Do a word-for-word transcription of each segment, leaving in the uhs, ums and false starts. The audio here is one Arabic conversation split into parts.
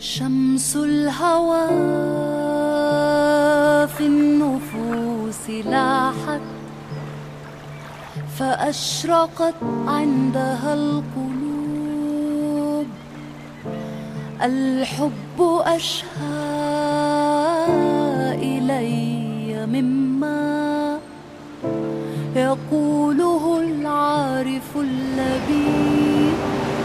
شمس الهوى في النفوس لاحت فأشرقت عندها القلوب. الحب أشهى إلي مما يقوله العارف اللبيب.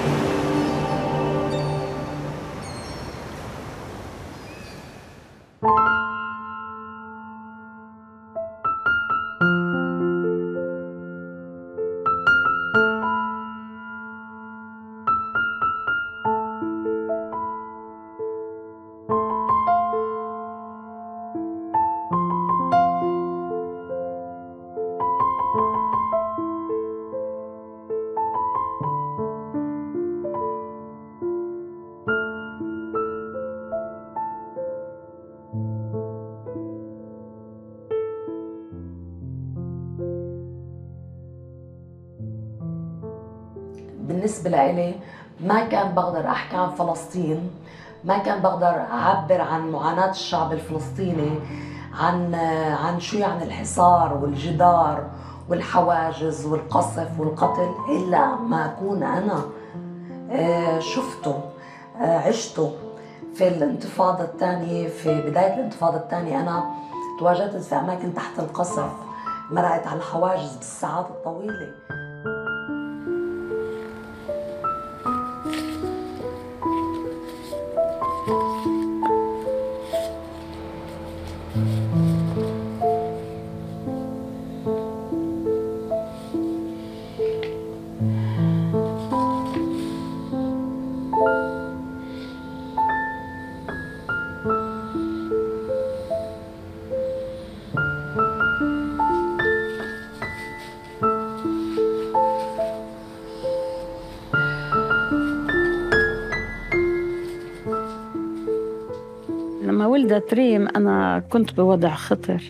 بالنسبة لإلي ما كان بقدر أحكي عن فلسطين، ما كان بقدر أعبر عن معاناة الشعب الفلسطيني، عن عن شو يعني الحصار والجدار والحواجز والقصف والقتل، إلا ما أكون أنا شفته عشته في الانتفاضة الثانية. في بداية الانتفاضة الثانية أنا تواجدت في أماكن تحت القصف، مرقت على الحواجز بالساعات الطويلة. لما ولدت ريم أنا كنت بوضع خطر،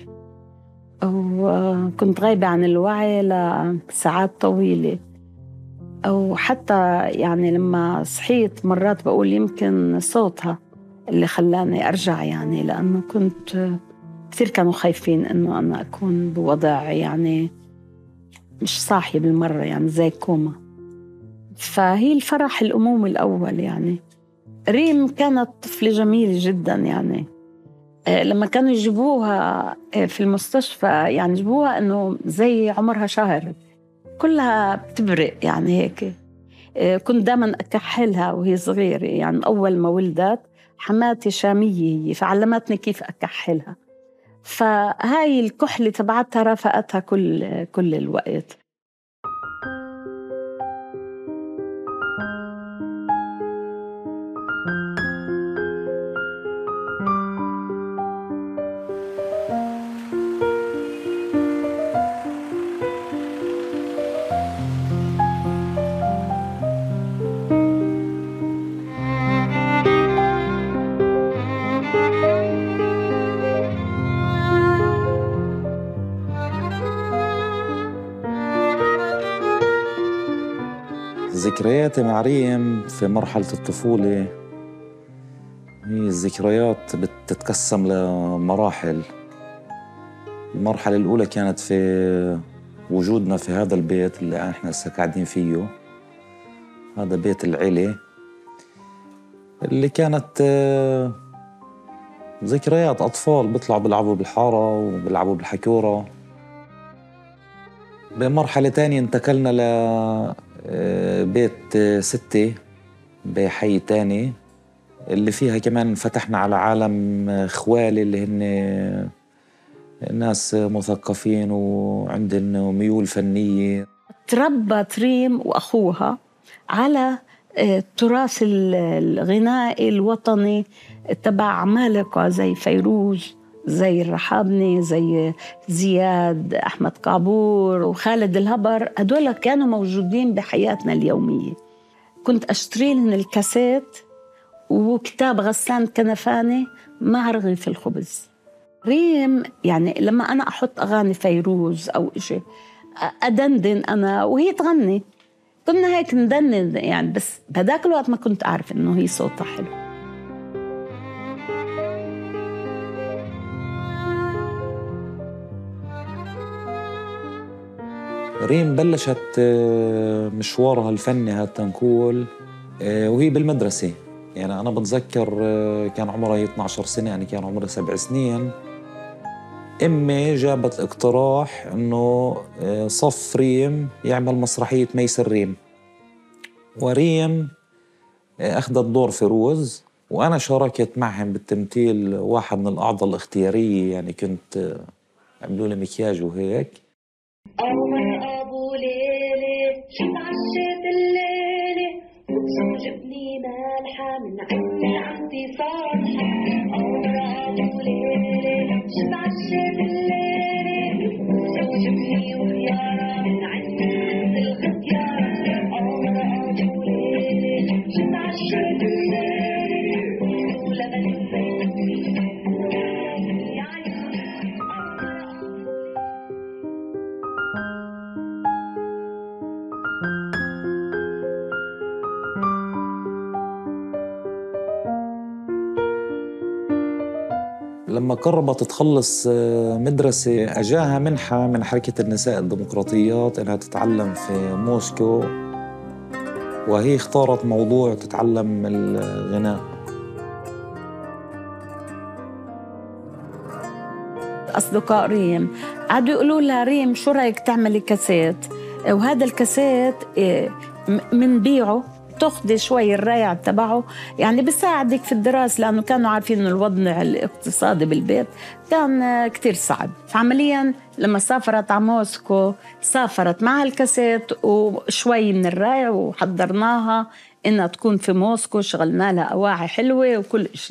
وكنت غايبة عن الوعي لساعات طويلة، أو حتى يعني لما صحيت مرات بقول يمكن صوتها اللي خلاني أرجع، يعني لأنه كنت كثير كانوا خايفين إنه أنا أكون بوضع يعني مش صاحي بالمرة، يعني زي كوما. فهي الفرح الأمومي الأول. يعني ريم كانت طفلة جميلة جدا، يعني لما كانوا يجيبوها في المستشفى يعني يجيبوها إنه زي عمرها شهر، كلها بتبرق يعني هيك. كنت دائما أكحلها وهي صغيرة، يعني أول ما ولدت حماتي شامية هي، فعلمتني كيف أكحلها، فهاي الكحلة تبعتها رافقتها كل كل الوقت. ذكرياتي مع ريم في مرحلة الطفولة هي الذكريات بتتقسم لمراحل. المرحلة الأولى كانت في وجودنا في هذا البيت اللي احنا هسه قاعدين فيه، هذا بيت العيلة اللي كانت ذكريات أطفال بيطلعوا بيلعبوا بالحارة وبيلعبوا بالحكورة. بمرحلة تانية انتقلنا لبيت ستة بحي تاني اللي فيها كمان فتحنا على عالم خوالي اللي هن ناس مثقفين وعندهم ميول فنية. تربت ريم وأخوها على التراث الغنائي الوطني تبع عمالقة زي فيروز، زي الرحابني، زي زياد أحمد قابور وخالد الهبر. هدول كانوا موجودين بحياتنا اليومية. كنت أشتري لهم الكاسيت وكتاب غسان كنفاني مع رغيف الخبز. ريم يعني لما أنا أحط أغاني فيروز أو إشي أدندن أنا وهي تغني، كنا هيك ندندن يعني، بس بهداك الوقت ما كنت أعرف إنه هي صوتها حلو. ريم بلشت مشوارها الفني هات نقول وهي بالمدرسة. يعني أنا بتذكر كان عمرها اثني عشر سنة، يعني كان عمرها سبع سنين. أمي جابت اقتراح إنه صف ريم يعمل مسرحية ميسر ريم، وريم أخذت دور فيروز، وأنا شاركت معهم بالتمثيل واحد من الأعضاء الاختيارية. يعني كنت عملوا لي مكياج وهيك. قمر أبو ليلة اتعشت الليلة وجبني مالحة من عندي عندي صالحة. قمر أبو ليلة اتعشت الليلة وجبني وخيارة من عندي عندي الختيارة. قمر أبو ليلة اتعشت الليلة ولبن زيتوني لما قربت تخلص مدرسة أجاها منحة من حركة النساء الديمقراطيات إنها تتعلم في موسكو، وهي اختارت موضوع تتعلم الغناء. أصدقاء ريم قعدوا يقولوا لها ريم شو رأيك تعملي كاسيت، وهذا الكاسيت منبيعه تاخدي شوي الريع تبعه، يعني بيساعدك في الدراسة، لأنه كانوا عارفين إنه الوضع الاقتصادي بالبيت كان كتير صعب. فعملياً لما سافرت على موسكو سافرت مع الكاسيت وشوي من الريع، وحضرناها إنها تكون في موسكو، شغلنا لها أواعي حلوة وكل إشي.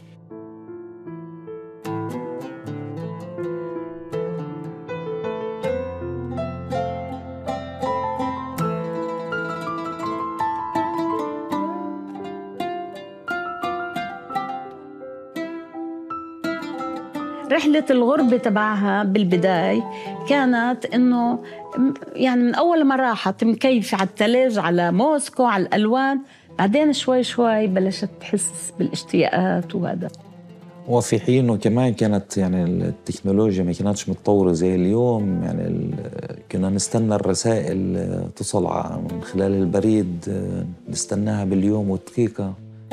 رحلة الغربة تبعها بالبداية كانت إنه يعني من أول ما راحت مكيفة على الثلج، على موسكو، على الألوان، بعدين شوي شوي بلشت تحس بالاشتياقات وهذا. وفي حين كمان كانت يعني التكنولوجيا ما كانتش متطورة زي اليوم. يعني كنا نستنى الرسائل تصل من خلال البريد، نستناها باليوم والدقيقة.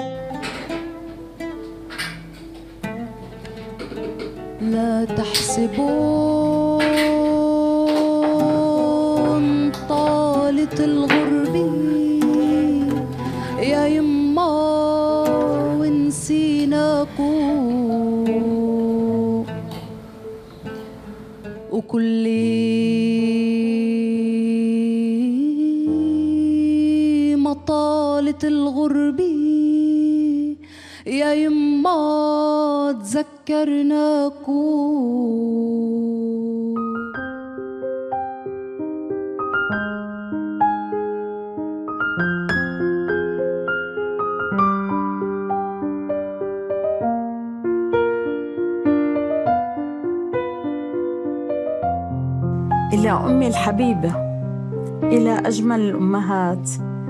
لا تحسبون طالت الغربة يا يما ونسيناكو، وكل ما طالت الغربة يا يما تذكرناكو. إلى أمي الحبيبة، إلى أجمل الأمهات،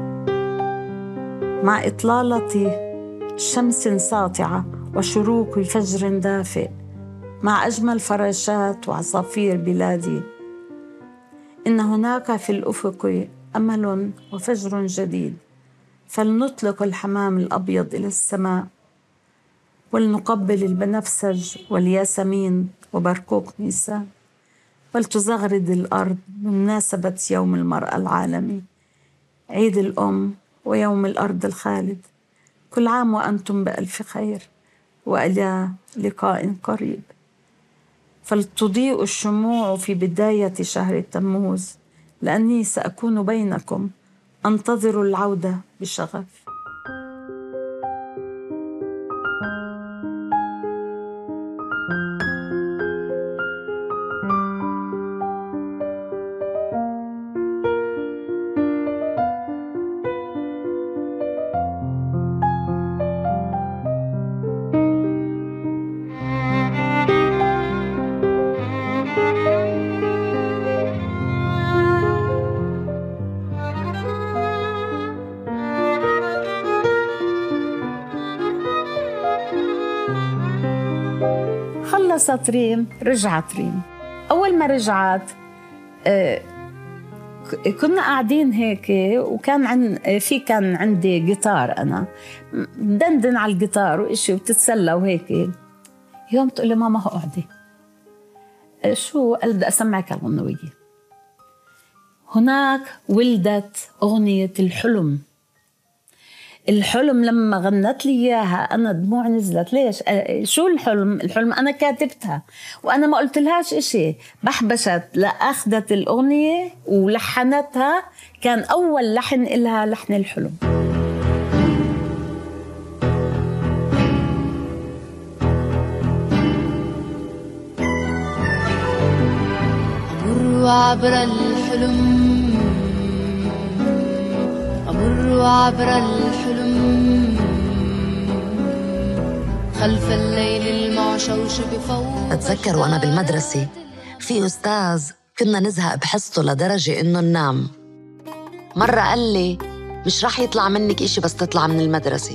مع إطلالة شمس ساطعة وشروق فجر دافئ، مع أجمل فراشات وعصافير بلادي، إن هناك في الأفق أمل وفجر جديد، فلنطلق الحمام الأبيض إلى السماء، ولنقبل البنفسج والياسمين وبرقوق نيسان، ولتزغرد الأرض بمناسبة يوم المرأة العالمي، عيد الأم ويوم الأرض الخالد. كل عام وأنتم بألف خير، وإلى لقاء قريب. فلتضيء الشموع في بداية شهر تموز، لأني سأكون بينكم أنتظر العودة بشغف. خلصت ريم، رجعت ريم. أول ما رجعت كنا قاعدين هيك وكان عن في كان عندي جيتار، أنا دندن على الجيتار وإشي وبتتسلى وهيك. يوم تقول لي ماما اقعدي. شو؟ قال بدي أسمعك الغنوية. هناك ولدت أغنية الحلم. الحلم لما غنت لي إياها أنا دموع نزلت. ليش؟ شو الحلم؟ الحلم أنا كاتبتها وأنا ما قلت لهاش إشي. بحبشت لأخذت الأغنية ولحنتها، كان أول لحن إلها لحن الحلم. أمر عبر الحلم، أمر عبر الحلم، خلف الليل المعشوش بفوق. بتذكر وأنا بالمدرسة في أستاذ كنا نزهق بحصته لدرجة إنه ننام. مرة قال لي مش رح يطلع منك إشي بس تطلع من المدرسة.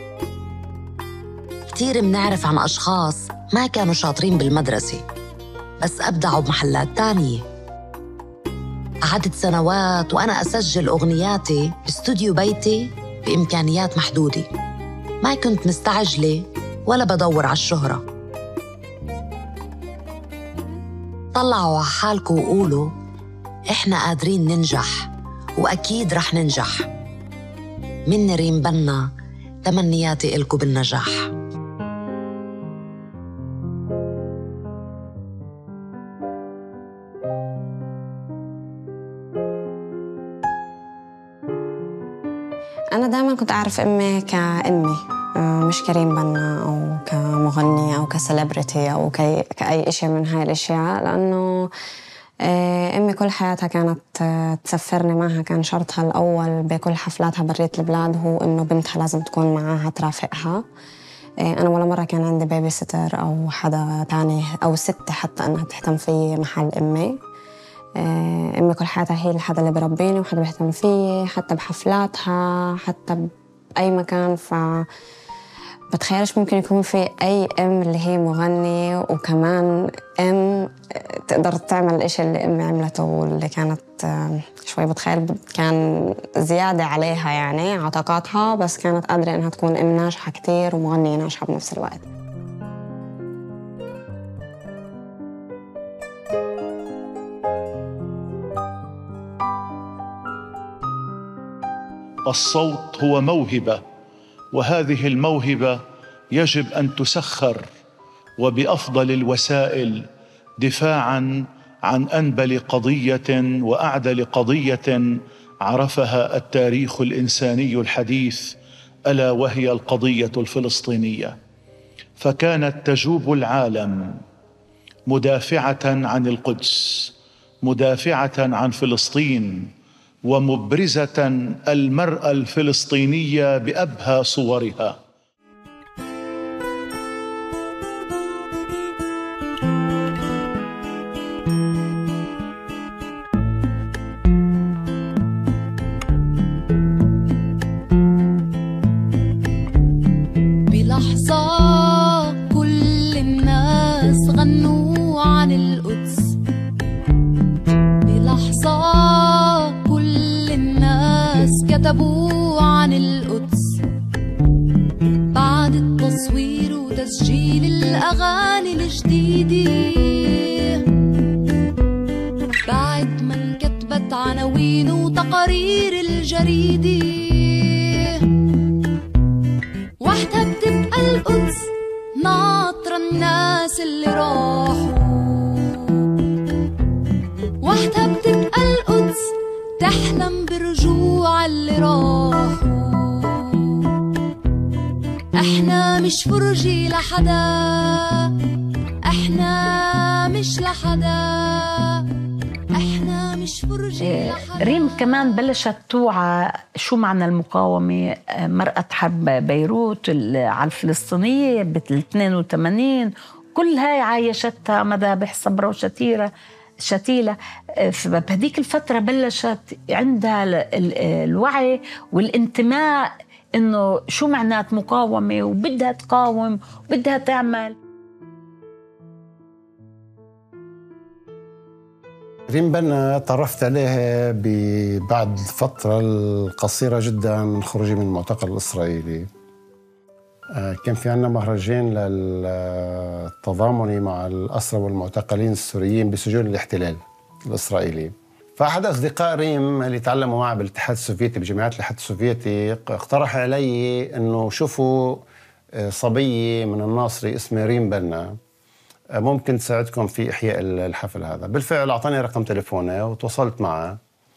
كتير منعرف عن أشخاص ما كانوا شاطرين بالمدرسة بس أبدعوا بمحلات تانية. قعدت سنوات وأنا أسجل أغنياتي باستوديو بيتي بإمكانيات محدودة، ما كنت مستعجلة ولا بدور على الشهرة. طلعوا على حالكم وقولوا إحنا قادرين ننجح وأكيد رح ننجح. من ريم بنا، تمنياتي إلكم بالنجاح. أنا دائماً كنت أعرف أمي كأمي، مش كريم بنا أو كمغنية أو كسليبرتي أو كأي, كأي إشي من هاي الأشياء، لأنه أمي كل حياتها كانت تسفرني معها. كان شرطها الأول بكل حفلاتها برية البلاد هو إنه بنتها لازم تكون معاها ترافقها. أنا ولا مرة كان عندي بيبي ستر أو حدا تاني أو ست حتى أنها تهتم في محل أمي. أمي كل حياتها هي الحدا اللي بربيني وحدا بيهتم فيي، حتى بحفلاتها حتى بأي مكان. ف بتخيلش ممكن يكون في أي أم اللي هي مغنية وكمان أم تقدر تعمل الإشي اللي أمي عملته، واللي كانت شوي بتخيل كان زيادة عليها يعني عطاقاتها، بس كانت قادرة إنها تكون أم ناجحة كتير ومغنية ناجحة بنفس الوقت. الصوت هو موهبة، وهذه الموهبة يجب أن تسخر وبأفضل الوسائل دفاعاً عن أنبل قضية وأعدل قضية عرفها التاريخ الإنساني الحديث، ألا وهي القضية الفلسطينية. فكانت تجوب العالم مدافعة عن القدس، مدافعة عن فلسطين، ومبرزة المرأة الفلسطينية بأبهى صورها. بلحظة كل الناس غنوا عن القدس، بلحظة كتبوا عن القدس، بعد التصوير وتسجيل الأغاني الجديدة، بعد ما انكتبت عناوين وتقارير الجريدة، وحدها بتبقى القدس ناطرة الناس اللي راحوا، وحدها بتبقى القدس تحلم برجوع اللي راحوا. احنا مش فرجي لحدا، احنا مش لحدا، احنا مش فرجي لحدا. ريم كمان بلشت توعى شو معنى المقاومة. مرأة حرب بيروت على الفلسطينية بال اثنين وثمانين، كل هاي عايشتها مذابح صبرا وشتيلة شتيلة. بهديك الفترة بلشت عندها الوعي والانتماء إنه شو معنات مقاومة، وبدها تقاوم وبدها تعمل. ريم بنا تعرفت عليها بعد فترة القصيرة جدا من خروجي من المعتقل الإسرائيلي. كان في عنا مهرجان للتضامن مع الأسرى والمعتقلين السوريين بسجون الاحتلال الإسرائيلي. فأحد أصدقاء ريم اللي تعلموا معه بالاتحاد السوفيتي بجامعات الاتحاد السوفيتي اقترح علي إنه شوفوا صبية من الناصري اسمها ريم بنا ممكن تساعدكم في إحياء الحفل هذا. بالفعل أعطاني رقم تليفونه وتواصلت معه.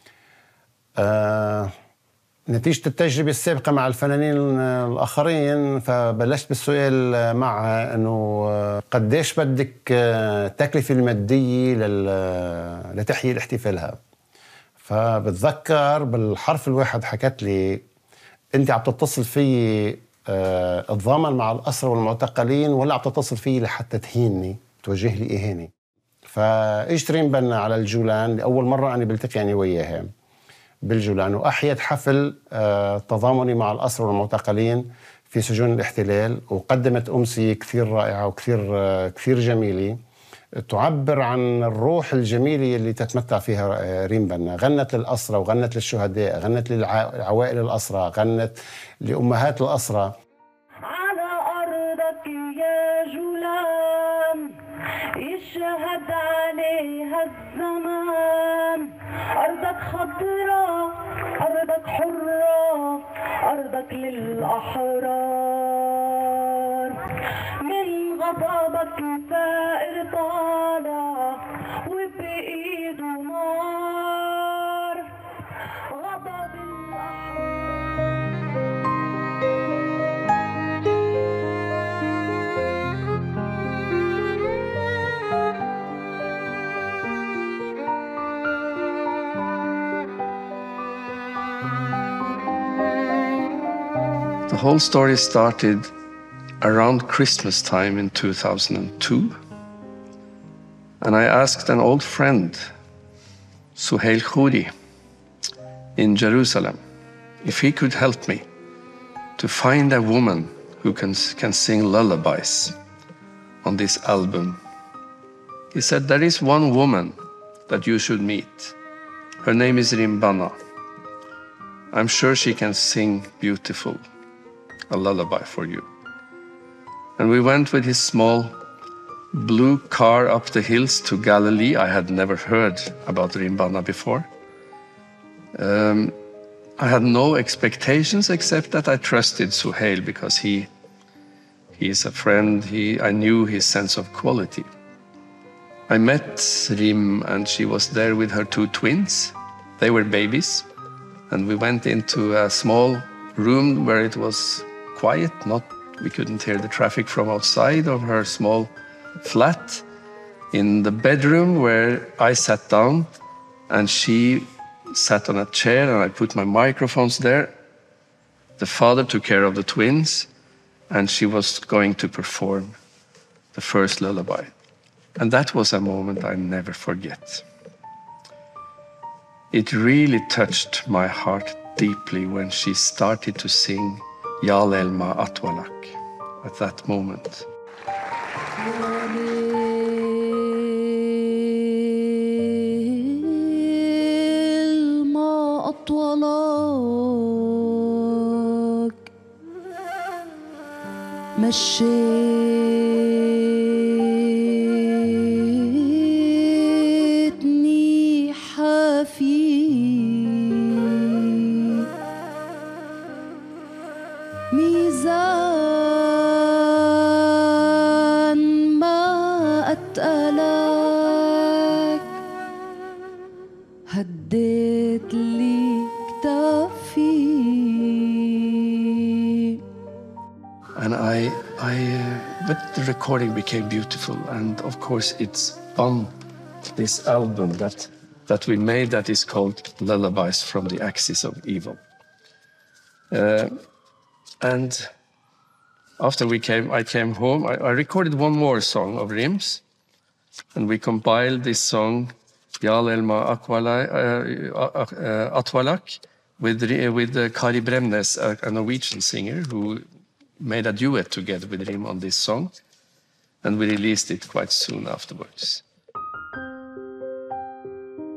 أه نتيجة التجربة السابقة مع الفنانين الآخرين فبلشت بالسؤال معه إنه قديش بدك التكلفة المادية لتحيي الاحتفال هذا. فبتذكر بالحرف الواحد حكت لي أنت عم تتصل في اتضامن مع الأسرى والمعتقلين ولا عم تتصل في لحتى تهيني توجه لي إهانة. فاجت ريم بنا على الجولان لأول مرة أنا بلتقي يعني وياها بالجولان وأحيت حفل تضامني مع الأسرى والمعتقلين في سجون الاحتلال وقدمت أمسية كثير رائعة وكثير كثير جميلة تعبر عن الروح الجميلة اللي تتمتع فيها ريم بنا. غنت للأسرى وغنت للشهداء، غنت للعوائل الأسرى، غنت لأمهات الأسرى. على أرضك يا جولان يشهد عليها الزمان، أرضك خضراء أرضك حرة أرضك للأحرار، من غضبك ثائر طالع وبإيده نار، غضب The whole story started around Christmas time in two thousand two. And I asked an old friend, Suhail Khouri, in Jerusalem, if he could help me to find a woman who can, can sing lullabies on this album. He said, there is one woman that you should meet. Her name is Riem Banna. I'm sure she can sing beautiful, a lullaby for you. And we went with his small blue car up the hills to Galilee. I had never heard about Riem Banna before. Um, I had no expectations except that I trusted Suhail because he, he is a friend. He, I knew his sense of quality. I met Riem and she was there with her two twins. They were babies. And we went into a small room where it was quiet, not, we couldn't hear the traffic from outside of her small flat. In the bedroom where I sat down and she sat on a chair and I put my microphones there. The father took care of the twins and she was going to perform the first lullaby. And that was a moment I never forget. It really touched my heart deeply when she started to sing Ya Lelma Atwalak at that moment. مشيتني حافي ميزان ما أتقلك هديت لي كتافي. And I, I, uh, but the recording became beautiful. And of course, it's on this album that, that we made that is called Lullabies from the Axis of Evil. Uh, and after we came, I came home, I, I recorded one more song of Riem's. And we compiled this song, Ya Lelma Atwalak, with, with uh, Kari Bremnes, a, a Norwegian singer who made a duet together with him on this song, and we released it quite soon afterwards.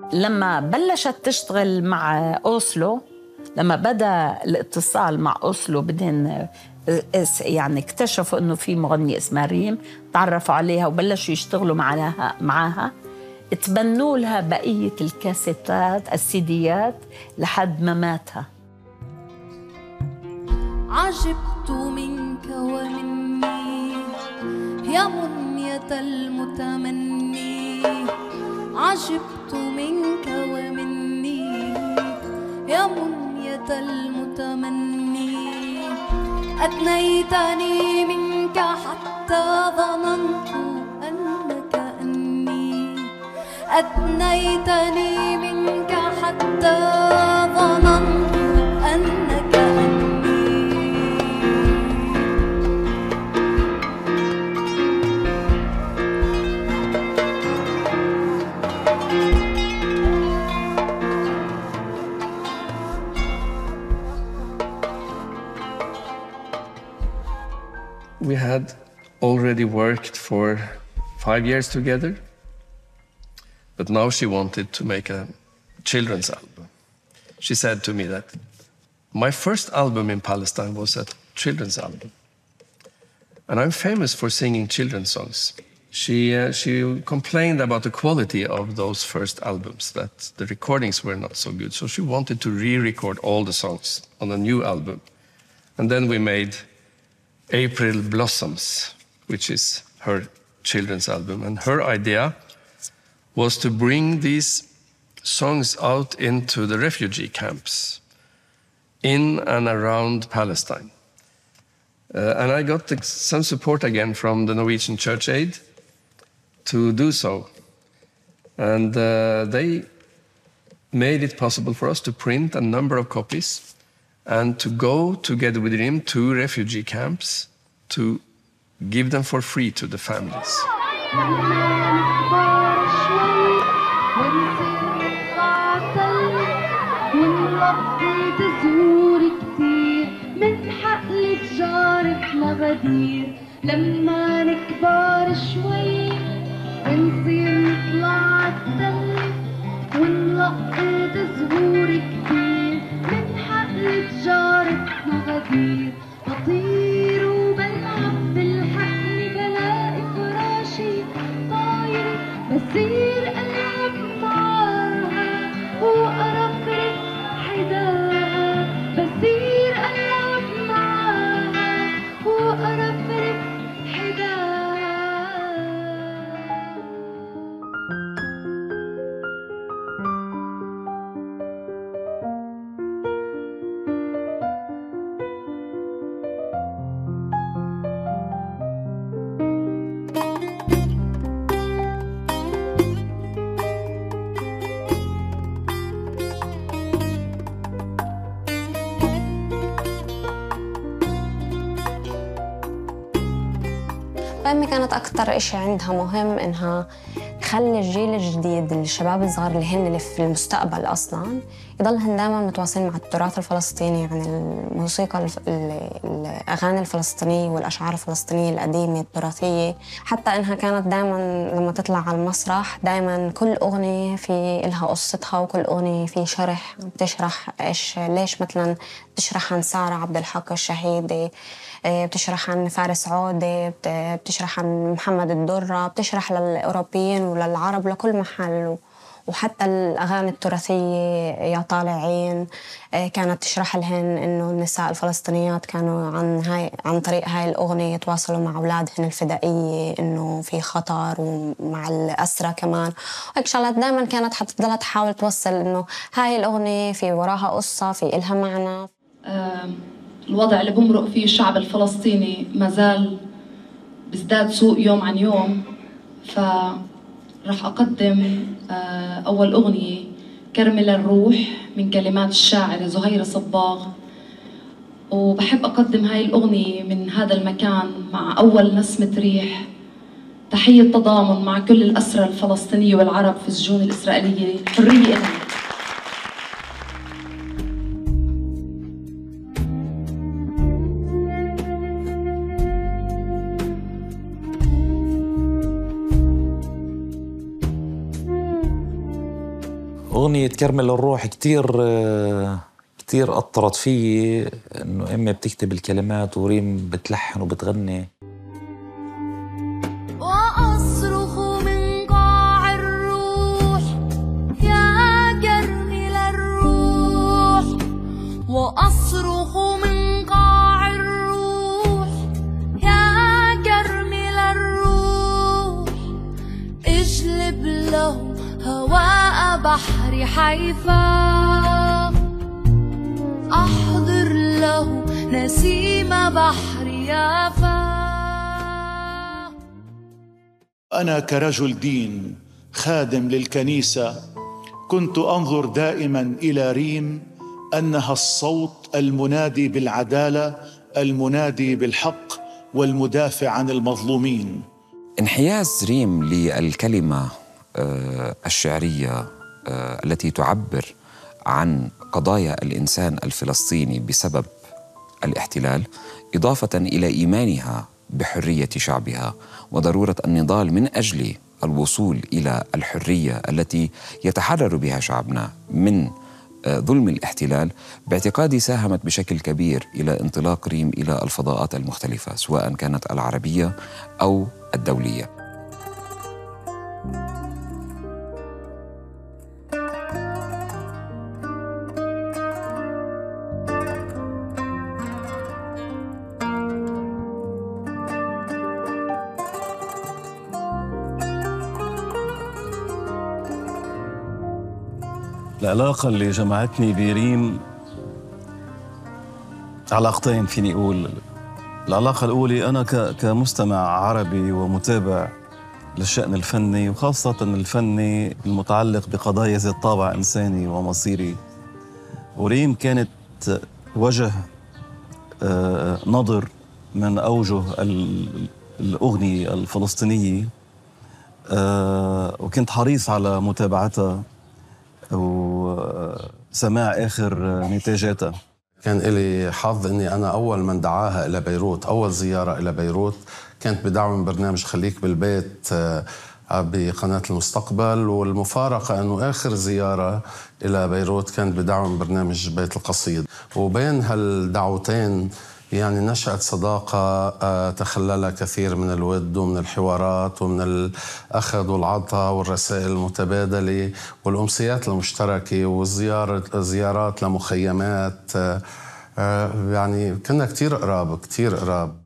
لما بلشت تشتغل مع أوسلو، لما بدأ الاتصال مع أوسلو بدهن يعني اكتشفوا إنه في مغنية اسمها ريم، تعرفوا عليها وبلشوا يشتغلوا معها معها تبنوا لها بقية الكاسيتات السيديات لحد ما ماتها. عجبت منك ومني يا منية المتمني، عجبت منك ومني يا منية المتمني، أدنيتني منك حتى ظننت أنك أني، أدنيتني منك حتى ظننت أنك أني. We had already worked for five years together, but now she wanted to make a children's album. She said to me that my first album in Palestine was a children's album, and I'm famous for singing children's songs. She, uh, she complained about the quality of those first albums, that the recordings were not so good, so she wanted to re-record all the songs on a new album. And then we made April Blossoms, which is her children's album. And her idea was to bring these songs out into the refugee camps in and around Palestine. Uh, and I got the, some support again from the Norwegian Church Aid to do so. And uh, they made it possible for us to print a number of copies and to go together with him to refugee camps to give them for free to the families. لما نكبر شوي ونصير نطلع التل ونلقط زهور كتير من حقل تجارتنا غدير، بطير وبلعب بالحقل بلاقي فراشي طاير، بصير ألعب معاها وأرفرف حداها، بصير ألعب معاها وأرفرف حداها. أمي كانت أكتر إشي عندها مهم إنها تخلي الجيل الجديد، الشباب الصغار اللي هن اللي في المستقبل أصلاً، يضلهن دائماً متواصلين مع التراث الفلسطيني، يعني الموسيقى الأغاني الفلسطينية والأشعار الفلسطينية القديمة التراثية. حتى إنها كانت دائماً لما تطلع على المسرح دائماً كل أغنية في إلها قصتها، وكل أغنية في شرح بتشرح إيش ليش. مثلاً بتشرح عن سارة عبد الحق الشهيدة، بتشرح عن فارس عودة، بتشرح عن محمد الدرة، بتشرح للأوروبيين وللعرب لكل محل. وحتى الأغاني التراثية يا طالعين كانت تشرح لهن إنه النساء الفلسطينيات كانوا عن هاي عن طريق هاي الأغنية يتواصلوا مع أولادهن الفدائية، إنه في خطر، ومع الأسرة كمان. وهيك شغلات دائما كانت حتضلها تحاول توصل إنه هاي الأغنية في وراها قصة، في إلها معنى. الوضع اللي بمرق فيه الشعب الفلسطيني ما زال بيزداد سوء يوم عن يوم، فرح أقدم أول أغنية كرمل الروح من كلمات الشاعرة زهيرة صباغ. وبحب أقدم هاي الأغنية من هذا المكان مع أول نسمة ريح، تحية تضامن مع كل الأسرى الفلسطينية والعرب في السجون الإسرائيلية، حرية إلهم. أغنية كرمل الروح كتير كتير أثرت فيي، إنه أمي بتكتب الكلمات وريم بتلحن وبتغني. وأصرخ من قاع الروح يا كرمل الروح، وأصرخ من قاع الروح يا كرمل الروح، اجلب له هواء بحر حيفا، أحضر له نسيم بحر يافا. أنا كرجل دين خادم للكنيسة كنت أنظر دائما إلى ريم أنها الصوت المنادي بالعدالة، المنادي بالحق، والمدافع عن المظلومين. انحياز ريم للكلمة الشعرية التي تعبر عن قضايا الإنسان الفلسطيني بسبب الاحتلال، إضافة إلى إيمانها بحرية شعبها وضرورة النضال من أجل الوصول إلى الحرية التي يتحرر بها شعبنا من ظلم الاحتلال، باعتقادي ساهمت بشكل كبير إلى انطلاق ريم إلى الفضاءات المختلفة، سواء كانت العربية أو الدولية. العلاقة اللي جمعتني بريم علاقتين فيني أقول. العلاقة الأولى أنا كمستمع عربي ومتابع للشأن الفني، وخاصة الفني المتعلق بقضايا ذات طابع إنساني ومصيري، وريم كانت وجه نظر من أوجه الأغنية الفلسطينية، وكنت حريص على متابعتها وسماع آخر نتاجاتها. كان لي حظ أني أنا أول من دعاها إلى بيروت، أول زيارة إلى بيروت كانت بدعوة من برنامج خليك بالبيت بقناة المستقبل، والمفارقة أنه آخر زيارة إلى بيروت كانت بدعوة من برنامج بيت القصيد. وبين هالدعوتين يعني نشأت صداقة تخللها كثير من الود ومن الحوارات ومن الأخذ والعطاء والرسائل المتبادلة والأمسيات المشتركة والزيارات لمخيمات. يعني كنا كتير قراب كتير قراب.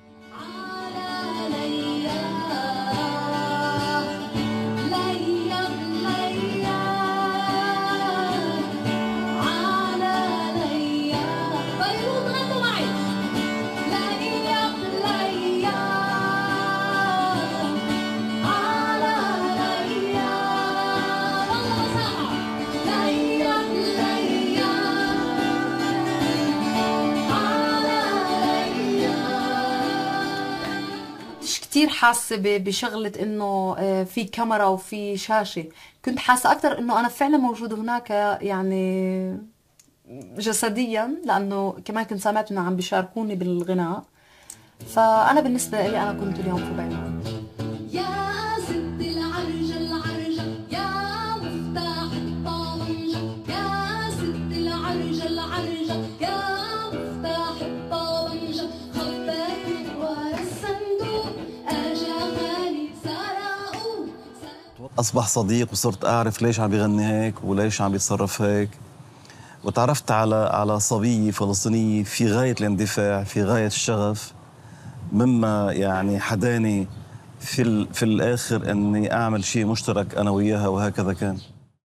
كتير حاسة بشغلة إنه في كاميرا وفي شاشة، كنت حاسة أكتر إنه أنا فعلا موجودة هناك يعني جسديا، لأنه كمان كنت سمعت إنه عم بيشاركوني بالغناء. فأنا بالنسبة لي أنا كنت اليوم في بيروت. يا ست العرجة العرجة يا مفتاح الطالنجة، يا ست العرجة العرجة يا مفتاح الطالنجة، خبيت ورا الصندوق أجا غالي سرقوه. أصبح صديق وصرت أعرف ليش عم بيغني هيك وليش عم بيتصرف هيك، وتعرفت على على صبية فلسطينية في غاية الاندفاع، في غاية الشغف، مما يعني حداني في في الآخر إني أعمل شيء مشترك أنا وياها، وهكذا كان.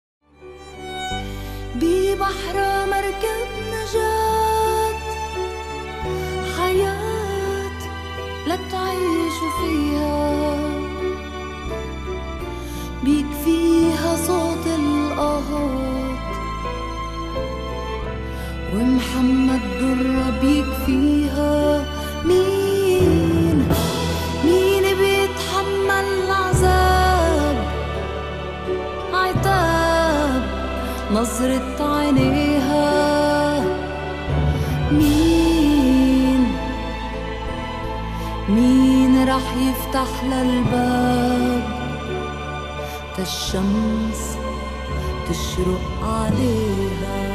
ببحر مركب نجاة حياة لا تعيش فيها، بيكفيها صوت الآهات، ومحمد درة بيكفيها. مين مين بيتحمل العذاب، عتاب نظرة عينيها. مين مين رح يفتح للباب، تالشمس تشرق عليها.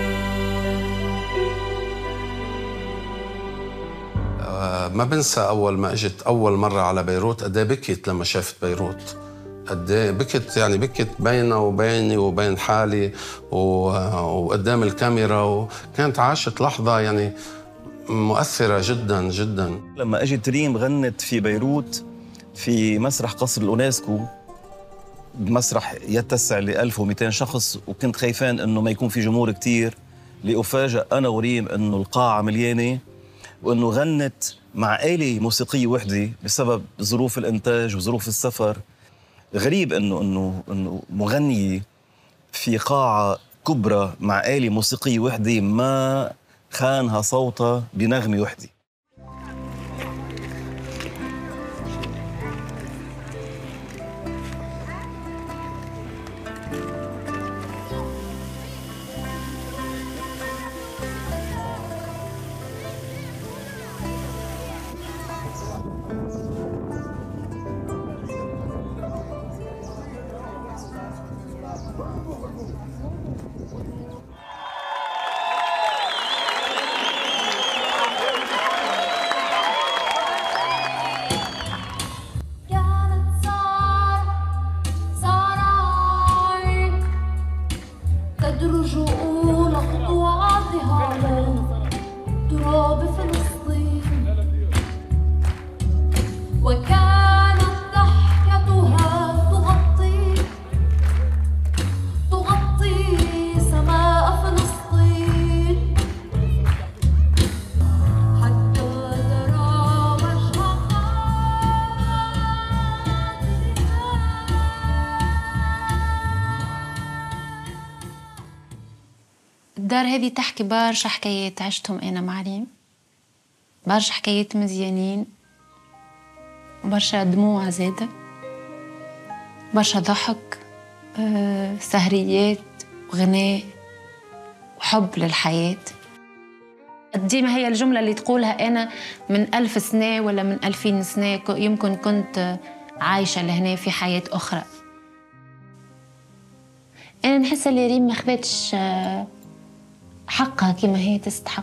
ما بنسى أول ما أجت أول مرة على بيروت قد ايه بكيت لما شافت بيروت. قد ايه بكت، يعني بكت بيننا وبيني وبين حالي وقدام الكاميرا، وكانت عاشت لحظة يعني مؤثرة جدا جدا. لما اجت ريم غنت في بيروت في مسرح قصر الأونسكو، مسرح يتسع ل ألف ومئتين شخص، وكنت خايفان انه ما يكون في جمهور كتير، لأفاجأ انا وريم انه القاعة مليانة، وانه غنت مع آلة موسيقية وحدة بسبب ظروف الإنتاج وظروف السفر. غريب انه انه انه مغنية في قاعة كبرى مع آلة موسيقية وحدة ما خانها صوتها بنغمة وحدة. الدار هذه تحكي برشا حكايات عشتهم أنا مع ريم، برشا حكايات مزيانين، برشا دموع زادة، برشا ضحك، أه سهريات وغناء وحب للحياة. ديما هي الجملة اللي تقولها أنا من ألف سنة ولا من ألفين سنة، يمكن كنت عايشة لهنا في حياة أخرى. أنا نحس اللي ريم ما خذتش حقها كما هي تستحق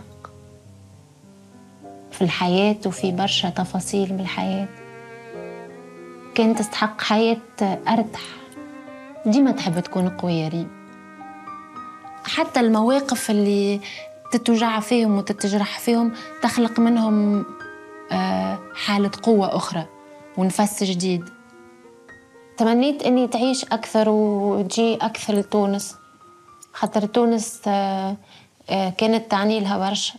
في الحياة وفي برشا تفاصيل من الحياة. كانت تستحق حياة أرتح. ديما تحب تكون قوية ريم، حتى المواقف اللي تتوجع فيهم وتتجرح فيهم تخلق منهم حالة قوة أخرى ونفس جديد. تمنيت أني تعيش أكثر وتجي أكثر لتونس، خاطر تونس كانت تعني لها برشا.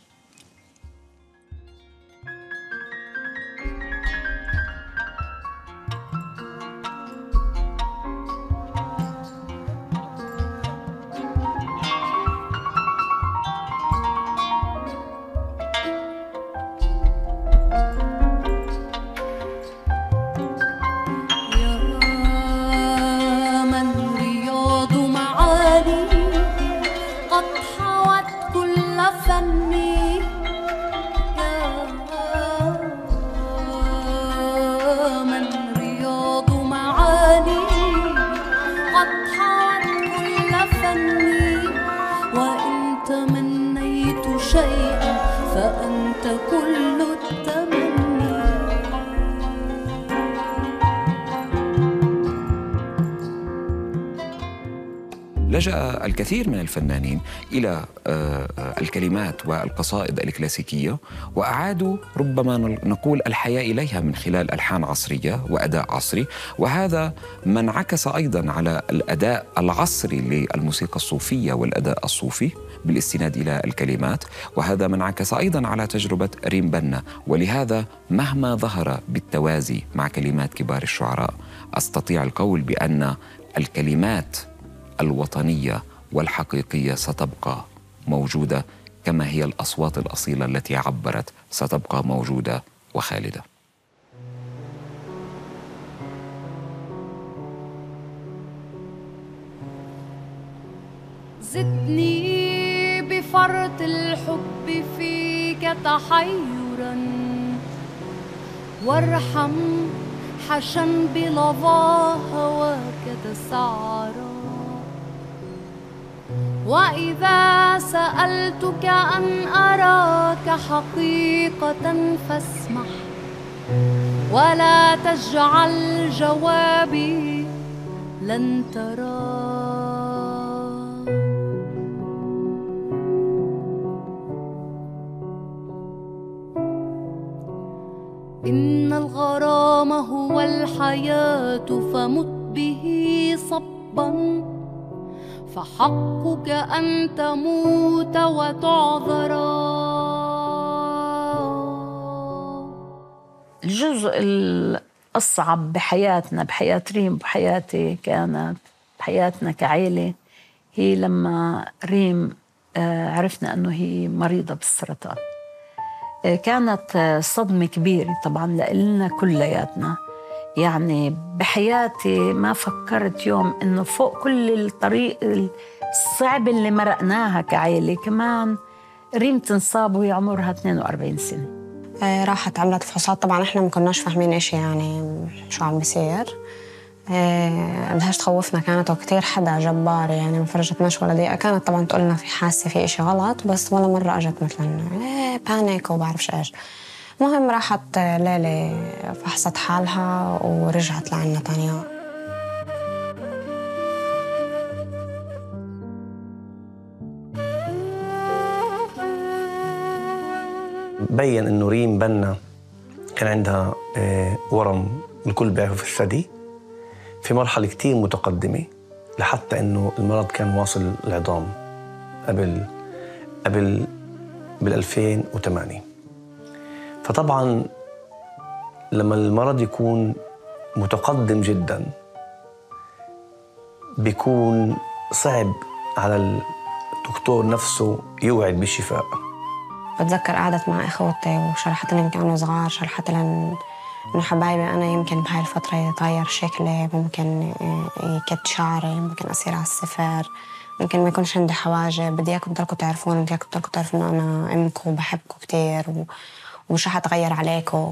لجأ الكثير من الفنانين إلى الكلمات والقصائد الكلاسيكية وأعادوا ربما نقول الحياة إليها من خلال ألحان عصرية وأداء عصري، وهذا ما انعكس أيضا على الأداء العصري للموسيقى الصوفية والأداء الصوفي بالاستناد إلى الكلمات، وهذا ما انعكس أيضا على تجربة ريم بنا. ولهذا مهما ظهر بالتوازي مع كلمات كبار الشعراء، أستطيع القول بأن الكلمات الوطنية والحقيقية ستبقى موجودة، كما هي الأصوات الأصيلة التي عبرت ستبقى موجودة وخالدة. زدني بفرط الحب فيك تحيرا، وارحم حشا بلظى هواك تسعرا. وإذا سألتك أن أراك حقيقة فاسمح ولا تجعل جوابي لن ترى. إن الغرام هو الحياة فمت به صبا فحقك أن تموت وتعذرا. الجزء الأصعب بحياتنا، بحياة ريم، بحياتي كانت بحياتنا كعيلة، هي لما ريم عرفنا أنه هي مريضة بالسرطان. كانت صدمة كبيرة طبعاً لنا كلياتنا. يعني بحياتي ما فكرت يوم إنه فوق كل الطريق الصعب اللي مرقناها كعائلة كمان ريم تنصاب وهي عمرها اثنين وأربعين سنة. راحت عملت فحوصات، طبعاً إحنا ما كناش فاهمين إيش يعني شو عم بيصير. بدهاش تخوفنا، كانت وكتير حدا جبار يعني، ما فرجتناش ولا دقيقة. كانت طبعاً تقولنا في حاسة في إشي غلط، بس ولا مرة أجت مثلاً إيه بانيك وبعرفش إيش. مهم راحت ليلة فحصت حالها ورجعت لعنا تاني يوم. بين إنه ريم بنا كان عندها ورم الكل بيعرفه في الثدي في مرحلة كتير متقدمة، لحتى إنه المرض كان واصل العظام قبل قبل بال ألفين وثمانية. فطبعاً لما المرض يكون متقدم جداً بيكون صعب على الدكتور نفسه يوعد بالشفاء. بتذكر قعدت مع إخوتي وشرحت لهم كانوا صغار، شرحت لهم إنه حبايبي أنا يمكن بهاي الفترة يتغير شكلي، ممكن يكت شعري، ممكن أصير على السفر، ممكن ما يكونش عندي حواجب، بدي إياكم تضلكم تعرفون، بدي إياكم تضلكم تعرفون إنه أنا أمكم وبحبكم كتير ومش رح أتغير عليكم.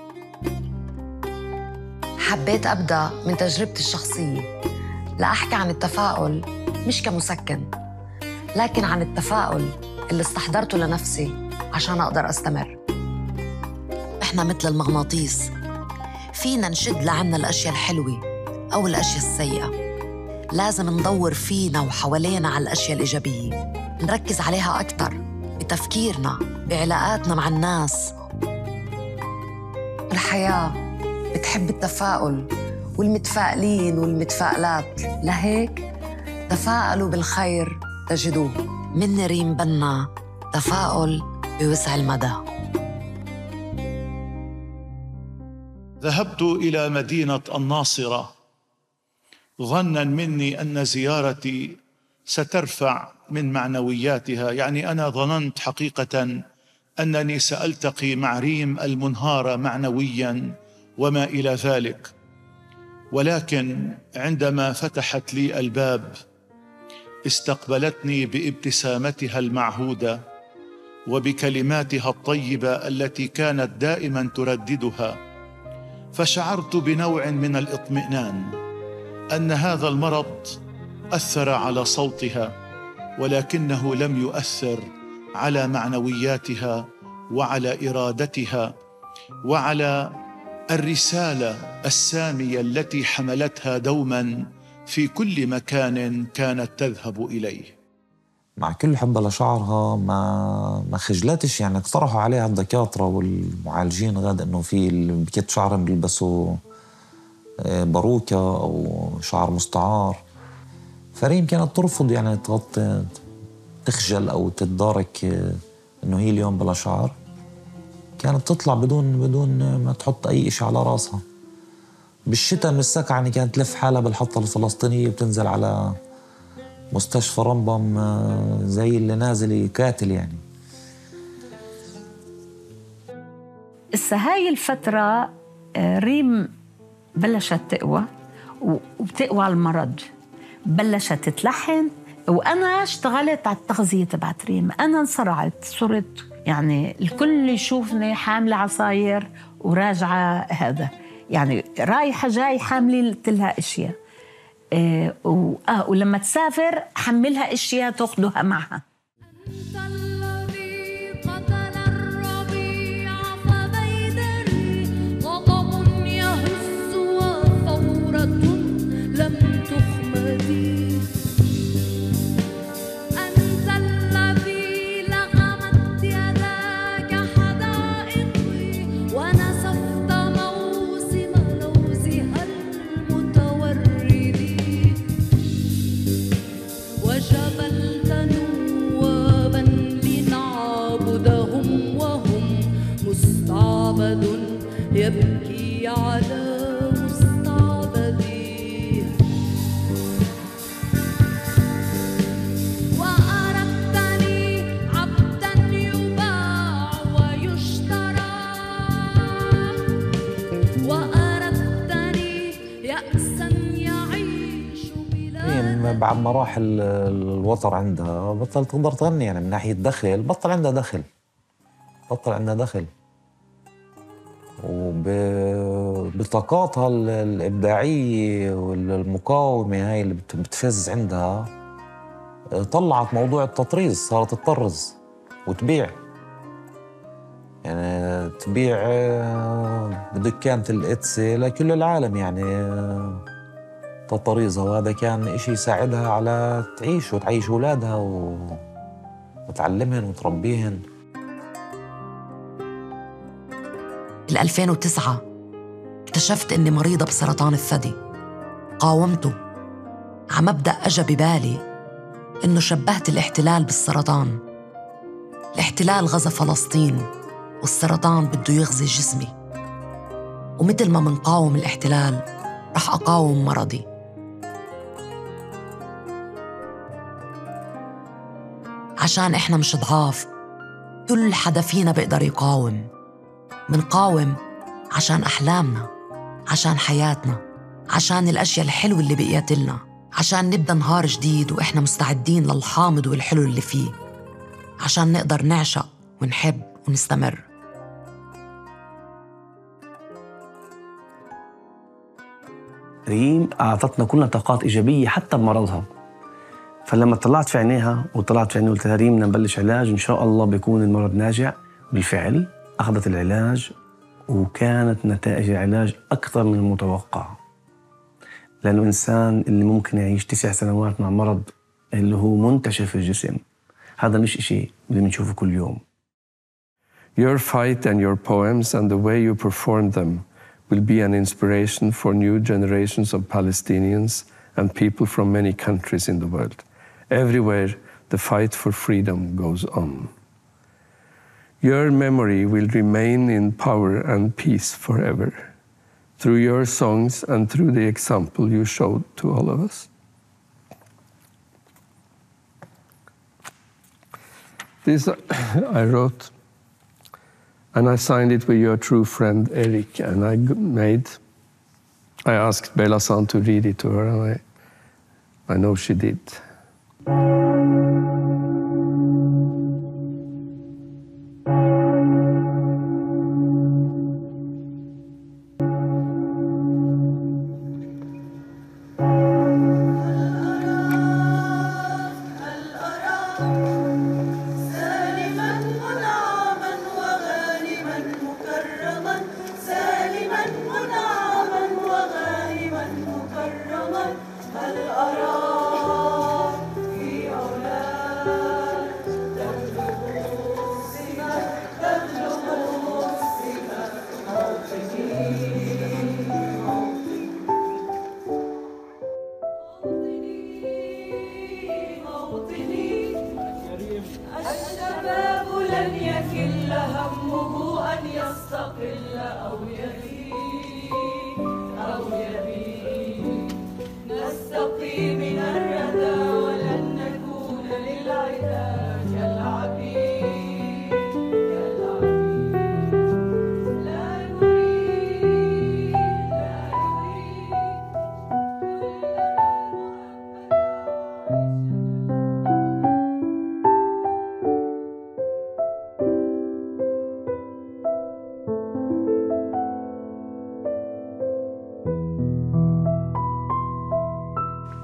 حبيت أبدأ من تجربتي الشخصية لأحكي عن التفاؤل، مش كمسكن لكن عن التفاؤل اللي استحضرته لنفسي عشان أقدر أستمر. إحنا مثل المغناطيس، فينا نشد لعنا الأشياء الحلوة أو الأشياء السيئة. لازم ندور فينا وحوالينا على الأشياء الإيجابية، نركز عليها أكتر بتفكيرنا، بعلاقاتنا مع الناس. الحياة بتحب التفاؤل والمتفائلين والمتفائلات، لهيك تفاءلوا بالخير تجدوه. من ريم بنا، تفاؤل بوسع المدى. ذهبت إلى مدينة الناصرة ظناً مني أن زيارتي سترفع من معنوياتها. يعني أنا ظننت حقيقة أنني سألتقي مع ريم المنهارة معنوياً وما إلى ذلك، ولكن عندما فتحت لي الباب استقبلتني بابتسامتها المعهودة وبكلماتها الطيبة التي كانت دائماً ترددها، فشعرت بنوع من الاطمئنان أن هذا المرض أثر على صوتها، ولكنه لم يؤثر على معنوياتها وعلى إرادتها وعلى الرسالة السامية التي حملتها دوماً في كل مكان كانت تذهب إليه. مع كل حبة لشعرها ما ما خجلتش، يعني اقترحوا عليها الدكاترة والمعالجين غاد إنه في اللي بكت شعرهم بيلبسوا باروكة أو شعر مستعار. فريم كانت ترفض يعني تغطي، تخجل أو تتدارك إنه هي اليوم بلا شعر. كانت تطلع بدون بدون ما تحط أي إشي على راسها. بالشتاء من السكعة يعني كانت تلف حالها بالحطة الفلسطينية وبتنزل على مستشفى رمبم زي اللي نازل يقاتل يعني. هسه هاي الفترة ريم بلشت تقوى وبتقوى على المرض، بلشت تتلحن، وأنا اشتغلت على التغذية تبعت ريم. أنا انصرعت، صرت يعني الكل يشوفني حاملة عصاير وراجعة، هذا يعني رايحة جاي حاملة لها أشياء. آه و... آه ولما تسافر حملها اشياء تاخذها معها. يبكي على مستعبده وأردتني عبدا يباع ويشترى وأردتني يأسا يعيش بلا. بعد ما راح الوتر عندها بطلت تقدر تغني، يعني من ناحية دخل بطل عندها دخل بطل عندها دخل وبطاقاتها الإبداعية والمقاومة هاي اللي بتفز عندها طلعت موضوع التطريز، صارت تطرز وتبيع، يعني تبيع بدكانة الإتسي لكل العالم يعني تطريزها، وهذا كان إشي يساعدها على تعيش وتعيش أولادها وتعلمهن وتربيهن. بال ألفين وتسعة اكتشفت إني مريضة بسرطان الثدي. قاومته. عم أبدأ أجا ببالي إنه شبهت الاحتلال بالسرطان. الاحتلال غزا فلسطين والسرطان بده يغزي جسمي، ومثل ما منقاوم الاحتلال رح أقاوم مرضي. عشان إحنا مش ضعاف، كل حدا فينا بيقدر يقاوم. منقاوم عشان أحلامنا، عشان حياتنا، عشان الأشياء الحلوة اللي بقيت لنا، عشان نبدأ نهار جديد وإحنا مستعدين للحامض والحلو اللي فيه، عشان نقدر نعشق ونحب ونستمر. ريم أعطتنا كلنا طاقات إيجابية حتى بمرضها، فلما طلعت في عينيها وطلعت في عيني قلت لها ريم بدنا نبلش علاج إن شاء الله بيكون المرض ناجع. بالفعل أخذت العلاج وكانت نتائج العلاج أكثر من المتوقع، لأنه إنسان اللي ممكن يعيش تسع سنوات مع مرض اللي هو منتشر في الجسم، هذا مش إشي اللي بنشوفه كل يوم. Your fight and your poems and the way you perform them will be an inspiration for new generations of Palestinians and people from many countries in the world. Everywhere the fight for freedom goes on. Your memory will remain in power and peace forever, through your songs and through the example you showed to all of us. This I wrote, and I signed it with your true friend Eric, and I made, I asked Bella San to read it to her, and I, I know she did.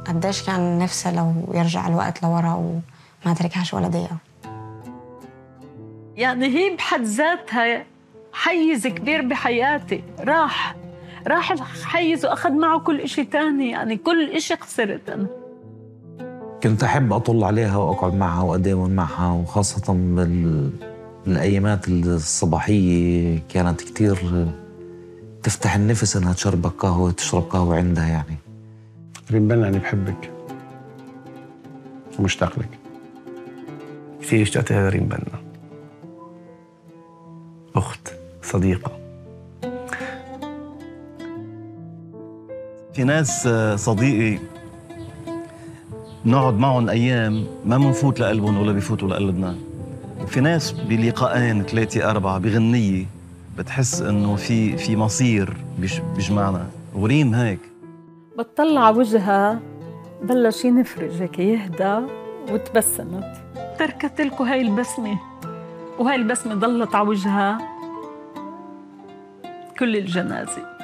قديش كان نفسي لو يرجع الوقت لورا وما تركهاش ولا دقيقة. يعني هي بحد ذاتها حيز كبير بحياتي، راح راح الحيز وأخذ معه كل إشي تاني، يعني كل إشي خسرت أنا. كنت أحب أطل عليها وأقعد معها وأداوم معها، وخاصة بال... بالأيامات الصباحية كانت كتير تفتح النفس إنها تشربك قهوة، تشرب قهوة عندها. يعني ريم بنا أنا بحبك ومشتاق لك كثير. اشتقت لها ريم بنا، أخت، صديقة. في ناس صديقي نقعد معهم أيام ما منفوت لقلبهم ولا بيفوتوا لقلبنا، وفي ناس بلقاءين ثلاثة أربعة بغنية بتحس إنه في في مصير بيجمعنا، وريم هيك. بتطلع على وجهها بلش ينفرج هيك يهدى وتبسمت، تركت لكم هاي البسمة، وهاي البسمة ضلت على وجهها كل الجنازة.